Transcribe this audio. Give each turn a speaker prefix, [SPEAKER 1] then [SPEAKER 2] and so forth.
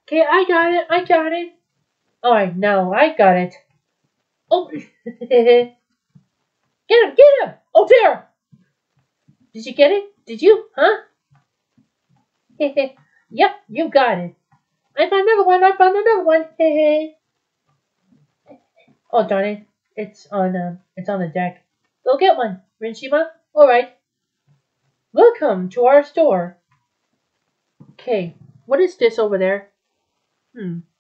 [SPEAKER 1] Okay, I got it. I got it. Alright, now I got it. Oh, get him! Get him! Oh, there! Did you get it? Did you? Huh? Yep, you got it. I found another one. I found another one. Oh, darn it! It's on the deck. Go get one, Shima. All right. Welcome to our store. Okay, what is this over there?